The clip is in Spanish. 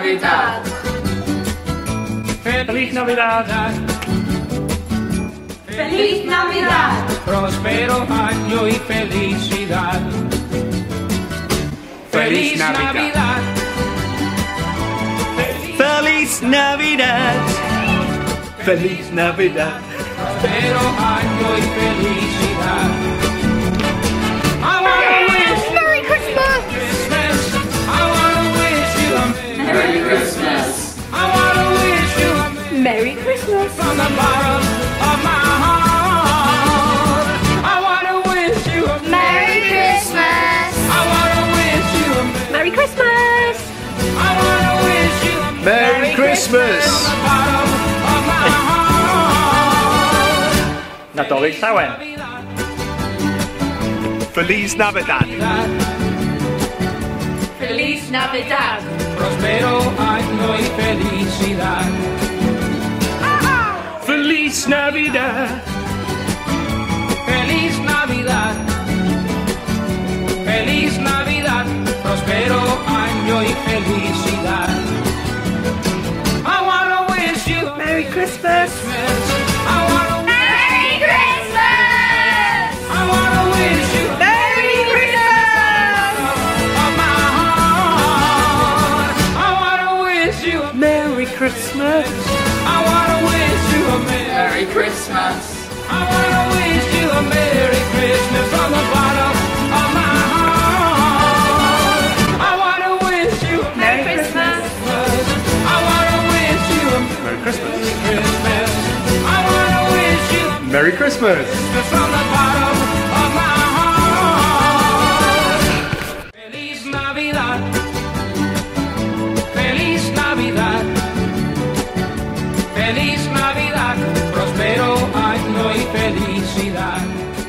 Navidad. Feliz Navidad. Feliz Navidad. Próspero año y felicidad. Feliz Navidad. Feliz Navidad. Feliz Navidad. Próspero año y felicidad. I wanna wish Merry Christmas. Christmas. I wanna wish you a Merry Christmas. I wanna wish you a Merry Christmas. from the bottom of my heart. I wanna wish you a Merry Christmas. I wanna wish you a Merry Christmas. I wanna wish you a Merry Christmas. from the bottom of my heart. Nadolig llawen. Feliz Navidad. Feliz Navidad. Próspero año y felicidad. Feliz Navidad. Feliz Navidad. Feliz Navidad. Próspero año y felicidad. I wanna wish you a Merry Christmas. I wanna Merry Christmas. I wanna wish you a Merry Christmas. of my heart. I wanna wish you a Merry Christmas. I wanna wish you a Merry Christmas. I wanna wish you a Merry Christmas from the bottom of my heart. I wanna wish you a Merry Christmas. I wanna wish you a Merry Christmas. Christmas. I wanna wish you a Merry Christmas. Christmas from the bottom of my heart. Feliz Navidad. Feliz Navidad. Feliz Navidad. Próspero año y felicidad.